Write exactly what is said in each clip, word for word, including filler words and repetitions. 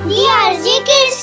The R J Kids।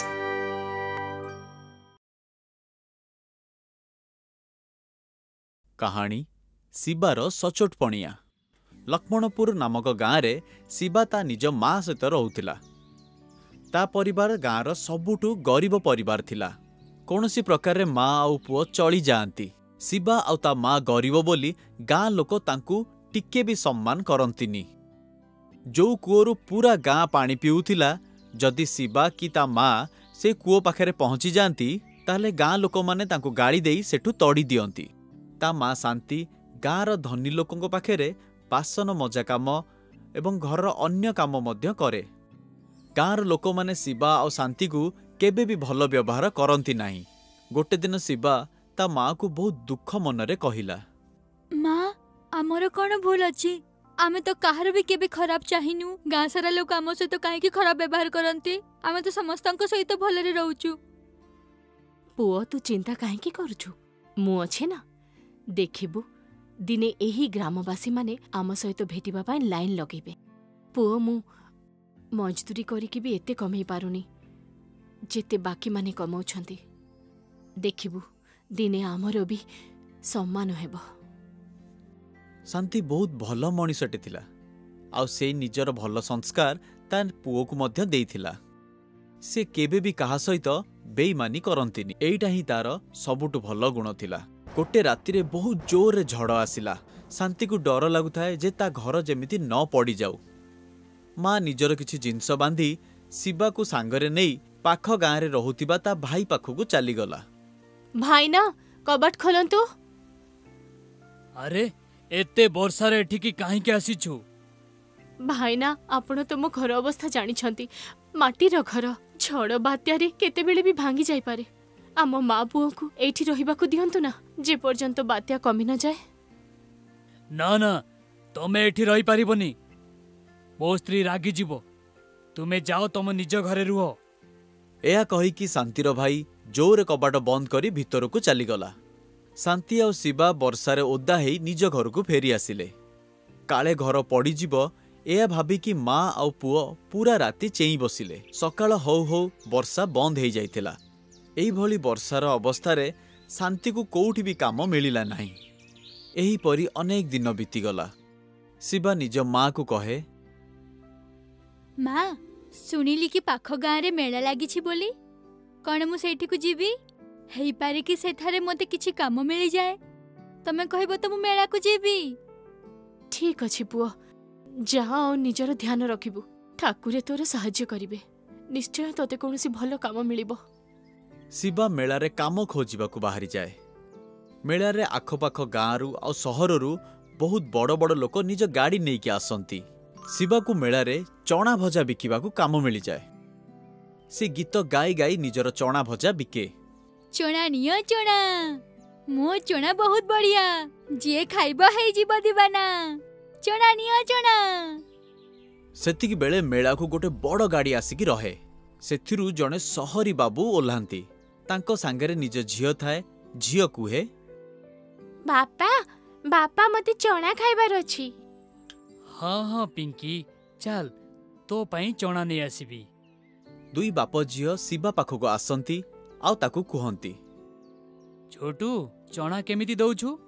कहानी शिवार सचोट पणिया। लक्ष्मणपुर नामक गाँव में शिवा ता निज माँ सहित रोला। ता परिवार गाँवर सबुठु गरीब परिवार थिला। कौनसी प्रकार माँ आउ पुओ चली जाती। शिवा आउ ता माँ गरीब बोली गाँ लोक तांकू टिके भी सम्मान करंतिनी। जो कूओरु पूरा गाँ पानी पिउथिला, जदि शिवा कि ता माँ से कूओ पाखरे पहुँची जाती ताले गाँ लोक माने तांकू गाड़ी देई सेठू तड़ी दियंती। ता माँ शांति गाँर धनी लोकों पाखरे बासन मजा काम एवं घर अन्य काम मध्य करे। गाँर लोक माने शिवा और शांति को केबे भी भल व्यवहार करती नाही। गोटे दिन शिवा ता माँ को बहुत दुख मनरे कहिला, माँ आमर कौन भूल अच्छी? आमे तो कहार भी केबे खराब चाहिनु। गाँ सारा लोक आम सहित कहीं खराब व्यवहार करते। आमे तो समस्त सहित भलरे रहूचु। पुओ तू चिंता कहीं करुचु? मु अच्छे ना। देखिबु दिने एही ग्रामवासी माने आम सहित भेटिबा पाई लाइन लगेबे। पुओ मु मजदूरी करिकि भी एते कमई पारुनी जेते बाकी माने कमाउछंती। देखिबु दिने आमर भी सम्मान हेबो। शांति बहुत भल मनिषटे थिला आउ से निजर भल संस्कार ता पुओ को मध्य देइथिला। से केबे भी कहा सहित बेईमानी करंतिनी। एइटा ही तार सबुठु भल गुण थिला। गोटे राति बहुत जोर झड़ आसिला। शांति को डर लगुଥାଏ जे ता घर जेमिति न पड़ी जाऊ। माँ निजर किछि जिनस बांधी शिवा को सांगरे नहीं पाख गाँव रे रहुतिबा ता भाई पाखकू चलीगला। भाईना कबाट खोलंतु। अरे एते वर्षा रे एठिकी काहीके आसीछु? भाईना आपण तो मो घर अवस्था जानी छंती। माटीर घर झड़ बात्यारे केते बेले भी भांगी जाई पारे। आम माँ पुओ को एठी रहिबाकू दियंतु ना जे पर्यंत बात्या कमी न जाए। ना ना तमे एठी रही पारिबनी। मो स्त्री रागी जीवो। तुमे जाओ तम निज घरे रुह। एया कही कि शांतिर भाई जोर कबाट बंद करी भितर को चलीगला। शांति और शिवा वर्षारे ओदा हेई निज घर को फेरी आसिले। काले घर पड़ीजीव एया भाबी कि माँ आउ पुओ पूरा राति चेई बसिले। सकाळ हौ हौ वर्षा बंद हो जाइतिला। एही भली वर्षार अवस्थारे शांति को कोउठी भी काम मिलिला नाही। एही परी अनेक दिन बीतीगला। शिवा निज माँ को कहे, माँ सुनिली कि पाख गाँव रे मेला लागिछि बोली। कौन मु सेठी को जीवी? हेई पारे कि सेठारे मते किछि काम मिली जाए। तमे कहबो तो मु मेला को जीवी। ठीक अछि पुओ, जाओ निजर ध्यान रखिबु। ठाकुरे तोर सहाय्य करिवे। निश्चय तते कोनोसी भलो काम मिलिबो। शिवा मेलारे काम खोजिबा को बाहरी जाए। मेलारे आखपाख गाँरु आ सहररु बहुत बड़ बड़ लोक निज गाड़ी नहीं कि आसंती। शिवा को मेलारे चना भजा बिकिबा को काम मिली जाए। से गीत गाई गाई निजर चना भजा बिके। चना नियो चना, मो चना बहुत बढ़िया। जे खाइबो हेई जीव दीवाना। चना नियो चना। सेतिकी बेले मेला को गोटे बड़ गाड़ी आसिकी रहे। सेथिरु जने सहरी बाबू ओल्हांती। तांको सांगरे निज झियो थाए। झियो कुहे, बापा बापा मते चना खाइबार अछि। हाँ हाँ पिंकी चल तो पाई चना नहीं आसीबी। दुई बाप झियो शिवा पाखको आसंती आउ ताकू कुहंती, छोटू चना केमिति दउछु?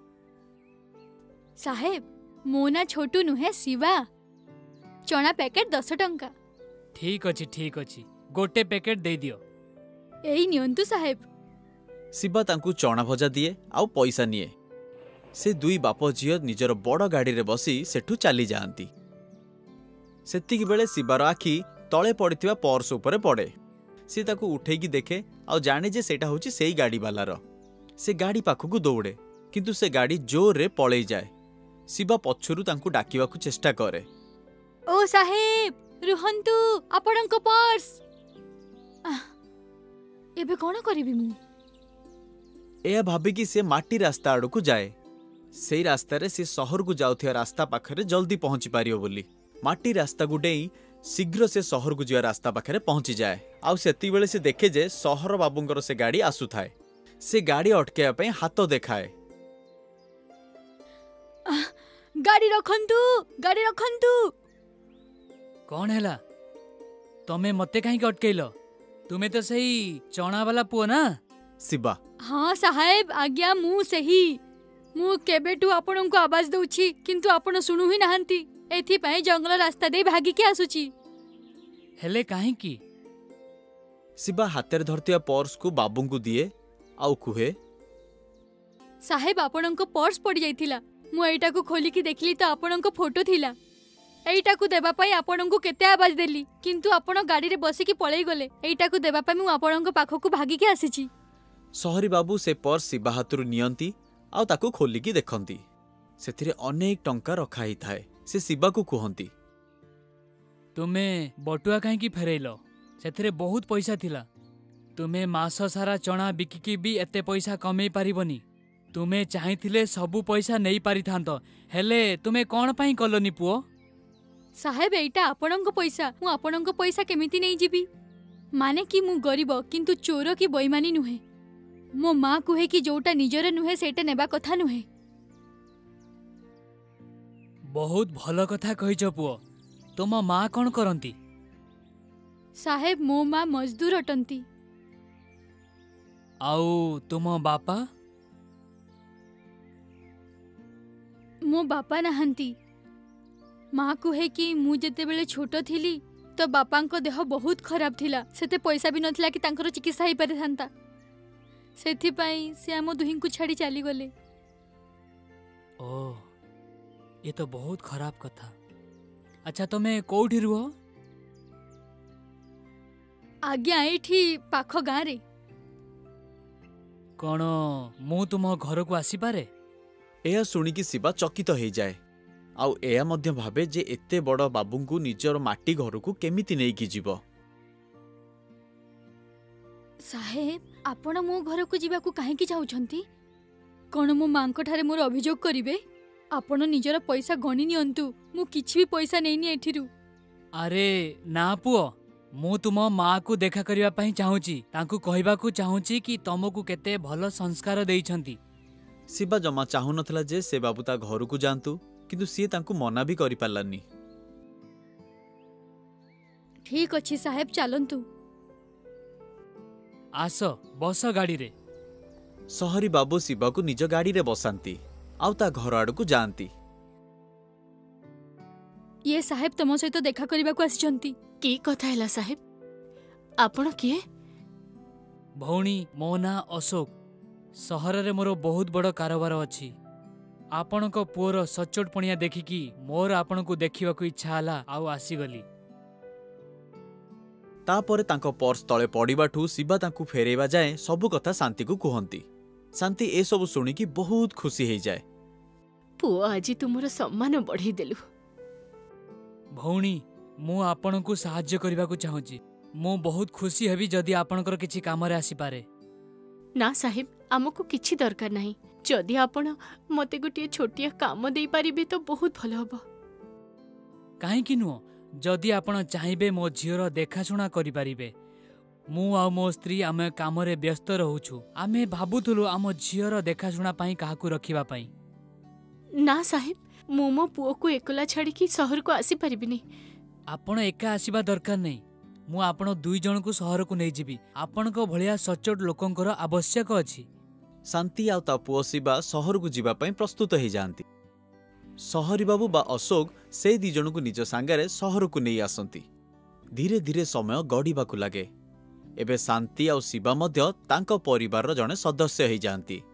साहेब मो ना छोटू नुहे शिवा। चना पैकेट दस टंका। ठीक अछि ठीक अछि गोटे पैकेट दे दियो। एई नियंतु साहेब। शिवा तांकू चना भजा दिए आउ पैसा निए। से दुई बाप झियो निजर बड़ गाड़ी रे बसी सेठू चली जाती। सेतिकी बेले शिवार आखि तले पड़िथिबा पर्स उपरे पड़े। से ताकू उठेकी देखे और जाने जे सेटा होची सेई गाड़ी वालार। से गाड़ी पाखकू दौड़े किंतु से गाड़ी जोर रे पळेई जाए। शिवा पछुरु तांकू डाकिबाकू चेष्टा करे, ओ साहेब रुहंतु आपणको पर्स। एबे कोन करिवि मु? एया भाबी कि से माटी रास्ता आड़ को जाए। सेई रास्ता रे से शहर को जाउथिया रास्ता पाखरे जल्दी पहुंची पारियो बोली माटी रास्ता को डेई शीघ्र से शहर को जिया रास्ता पाखरे पहुंची जाए। आउ सेती बेले से देखे जे शहर बाबूंकर से गाड़ी आसुथाए। से गाड़ी अटकेया पई हाथ देखाए। गाड़ी रखंतु गाड़ी रखंतु। कौन हैला? ତମେ ମତେ କାହିଁକି ଅଟକେଇଲ? ତୁମେ ତ ସେଇ ଚଣା ବାଲା ପୁଅ ନା? ଶିବା ହଁ ସାହେବ, ଆଜ୍ଞା ମୁଁ ସେହି। ମୁଁ କେବେଠୁ ଆପଣଙ୍କୁ ଆବାଜ ଦଉଛି କିନ୍ତୁ ଆପଣ ଶୁଣୁ ହିଁ ନାହାନ୍ତି। ଏଥିପାଇଁ ଜଙ୍ଗଲ ରାସ୍ତା ଦେଇ ଭାଗିକି ଆସୁଛି। ହେଲେ କାହିଁକି? ଶିବା ହାତରେ ଧରିଥିବା ପର୍ସକୁ ବାବୁଙ୍କୁ ଦିଏ ଆଉ କୁହେ, ସାହେବ ଆପଣଙ୍କ ପର୍ସ ପଡ଼ି ଯାଇଥିଲା। ମୁଁ ଏଇଟାକୁ ଖୋଲିକି ଦେଖିଲି ତ ଆପଣଙ୍କ ଫଟୋ ଥିଲା। ଏଇଟାକୁ ଦେବା ପାଇଁ ଆପଣଙ୍କୁ କେତେ ଆବାଜ ଦେଲି କିନ୍ତୁ ଆପଣ ଗାଡ଼ିରେ ବସିକି ପଳେଇ ଗଲେ। ଏଇଟାକୁ ଦେବା ପାଇଁ ମୁଁ ଆପଣଙ୍କ ପାଖକୁ ଭାଗିକି ଆସିଛି। ସହରୀ ବାବୁ ସେ ପର୍ସ ଶିବା ହାତରୁ ନିଅନ୍ତି ଆଉ ତାକୁ ଖୋଲିକି ଦେଖନ୍ତି। ସେଥିରେ ଅନେକ ଟଙ୍କା ରଖା ହେଇଥାଏ। ସେ ଶିବାକୁ କୁହନ୍ତି, ତୁମେ ବଟୁଆ କାହିଁକି ଫେରେଇଲ? ସେଥିରେ ବହୁତ ପଇସା ଥିଲା। ତୁମେ ମାସ ସାରା ଚଣା ବିକିକି ବି ଏତେ ପଇସା କମେଇ ପାରିବନି। ତୁମେ ଚାହିଁଥିଲେ ସବୁ ପଇସା ନେଇ ପାରିଥାନ୍ତ, ହେଲେ ତୁମେ କ'ଣ ପାଇଁ କଲନି ପୁଅ? ସାହେବ ଏଇଟା ଆପଣଙ୍କ ପଇସା, ମୁଁ ଆପଣଙ୍କ ପଇସା କେମିତି ନେଇଯିବି? ମାନେ କି ମୁଁ ଗରିବ କିନ୍ତୁ ଚୋର କି ବୈମାନି ନୁହେଁ। ମୋ ମା କୁହେ କି ଯୋଉଟା ନିଜର ନୁହେଁ ସେଇଟା ନେବା କଥା ନୁହେଁ। ବହୁତ ଭଲ କଥା କହିଛ ପୁଅ। ତୁମ ମା କ'ଣ କରନ୍ତି? ସାହେବ ମୋ ମା ମଜଦୁର ଅଟନ୍ତି। ଆଉ ତୁମ ବାପା? ମୋ ବାପା ନାହାନ୍ତି। ମା କୁହେ କି ମୁଁ ଯେତେବେଳେ ଛୋଟ ଥିଲି ତ ବାପାଙ୍କ ଦେହ ବହୁତ ଖରାପ ଥିଲା। ସେତେ ପଇସା ବି ନଥିଲା କି ତାଙ୍କର ଚିକିତ୍ସା ହେଇପାରିଥାନ୍ତା। ସେଥିପାଇଁ ସେ ଆମ ଦୁହିଁଙ୍କୁ ଛାଡ଼ି ଚାଲିଗଲେ। ଓ, ଏ ତ ବହୁତ ଖରାପ କଥା। ଆଚ୍ଛା ତମେ କୋଉଠି ରୁହ? ଆଜ୍ଞା ଏଇଠି ପାଖ ଗାଁରେ। କ'ଣ ମୁଁ ତୁମ ଘରକୁ ଆସିପାରେ? ଏହା ଶୁଣିକି ଶିବା ଚକିତ ହେଇଯାଏ ଆଉ ଏହା ମଧ୍ୟ ଭାବେ ଯେ ଏତେ ବଡ଼ ବାବୁଙ୍କୁ ନିଜର ମାଟି ଘରକୁ କେମିତି ନେଇକି ଯିବ। ସାହେବ ଆପଣ ମୋ ଘରକୁ ଯିବାକୁ କାହିଁକି ଚାହୁଁଛନ୍ତି? କ'ଣ ମୋ ମାଙ୍କ ଠାରେ ମୋର ଅଭିଯୋଗ କରିବେ? ଆପଣ ନିଜର ପଇସା ଗଣି ନିଅନ୍ତୁ, ମୁଁ କିଛି ବି ପଇସା ନେଇନି ଏଠିରୁ। ଆରେ ନା ପୁଅ, ମୁଁ ତୁମ ମାଆକୁ ଦେଖା କରିବା ପାଇଁ ଚାହୁଁଛି। ତାଙ୍କୁ କହିବାକୁ ଚାହୁଁଛି କି ତମକୁ କେତେ ଭଲ ସଂସ୍କାର ଦେଇଛନ୍ତି। ଶିବା ଜମା ଚାହୁଁନଥିଲା ଯେ ସେ ବାବୁ ତା ଘରକୁ ଯାଆନ୍ତୁ, କିନ୍ତୁ ସିଏ ତାଙ୍କୁ ମନା ବି କରିପାରିଲାନି। ଠିକ ଅଛି ସାହେବ ଚାଲନ୍ତୁ। ଆସ ବସ ଗାଡ଼ିରେ। ସହରୀ ବାବୁ ଶିବାକୁ ନିଜ ଗାଡ଼ିରେ ବସାନ୍ତି ଆଉ ତା ଘର ଆଡ଼କୁ ଯାଆନ୍ତି। ଇଏ ସାହେବ ତମ ସହିତ ଦେଖା କରିବାକୁ ଆସିଛନ୍ତି। କି କଥା ହେଲା ସାହେବ? ଆପଣ କିଏ? ଭଉଣୀ ମୋ ନାଁ ଅଶୋକ। ସହରରେ ମୋର ବହୁତ ବଡ଼ କାରବାର ଅଛି। ଆପଣଙ୍କ ପୁଅର ସଚ୍ଚୋଟ ପଣିଆ ଦେଖିକି ମୋର ଆପଣଙ୍କୁ ଦେଖିବାକୁ ଇଚ୍ଛା ହେଲା ଆଉ ଆସିଗଲି। ତାପରେ ତାଙ୍କ ପର୍ସ ତଳେ ପଡ଼ିବାଠୁ ଶିବା ତାଙ୍କୁ ଫେରାଇବା ଯାଏଁ ସବୁ କଥା ଶାନ୍ତିକୁ କୁହନ୍ତି। ଶାନ୍ତି ଏସବୁ ଶୁଣିକି ବହୁତ ଖୁସି ହେଇଯାଏ। ପୁଅ ଆଜି ତୁମର ସମ୍ମାନ ବଢ଼େଇ ଦେଲୁ। ଭଉଣୀ ମୁଁ ଆପଣଙ୍କୁ ସାହାଯ୍ୟ କରିବାକୁ ଚାହୁଁଛି। ମୁଁ ବହୁତ ଖୁସି ହେବି ଯଦି ଆପଣଙ୍କର କିଛି କାମରେ ଆସିପାରେ। ନା ସାହେବ, ଆମକୁ କିଛି ଦରକାର ନାହିଁ। ଯଦି ଆପଣ ମୋତେ ଗୋଟିଏ ଛୋଟିଆ କାମ ଦେଇପାରିବେ ତ ବହୁତ ଭଲ ହବ। କାହିଁକି ନୁହଁ? ଯଦି ଆପଣ ଚାହିଁବେ ମୋ ଝିଅର ଦେଖାଶୁଣା କରିପାରିବେ। ମୁଁ ଆଉ ମୋ ସ୍ତ୍ରୀ ଆମେ କାମରେ ବ୍ୟସ୍ତ ରହୁଛୁ। ଆମେ ଭାବୁଥିଲୁ ଆମ ଝିଅର ଦେଖାଶୁଣା ପାଇଁ କାହାକୁ ରଖିବା ପାଇଁ। ନା ସାହେବ, ମୁଁ ମୋ ପୁଅକୁ ଏକଲା ଛାଡ଼ିକି ସହରକୁ ଆସିପାରିବିନି। ଆପଣ ଏକା ଆସିବା ଦରକାର ନାହିଁ। ମୁଁ ଆପଣ ଦୁଇ ଜଣଙ୍କୁ ସହରକୁ ନେଇଯିବି। ଆପଣଙ୍କ ଭଳିଆ ସଚ୍ଚୋଟ ଲୋକଙ୍କର ଆବଶ୍ୟକ ଅଛି। ଶାନ୍ତି ଆଉ ତା ପୁଅ ଶିବା ସହରକୁ ଯିବା ପାଇଁ ପ୍ରସ୍ତୁତ ହେଇଯାଆନ୍ତି। ସହରୀ ବାବୁ ବା ଅଶୋକ ସେ ଦି ଜଣଙ୍କୁ ନିଜ ସାଙ୍ଗରେ ସହରକୁ ନେଇ ଆସନ୍ତି। ଧୀରେ ଧୀରେ ସମୟ ଗଡ଼ିବାକୁ ଲାଗେ। ଏବେ ଶାନ୍ତି ଆଉ ଶିବା ମଧ୍ୟ ତାଙ୍କ ପରିବାରର ଜଣେ ସଦସ୍ୟ ହେଇଯାଆନ୍ତି।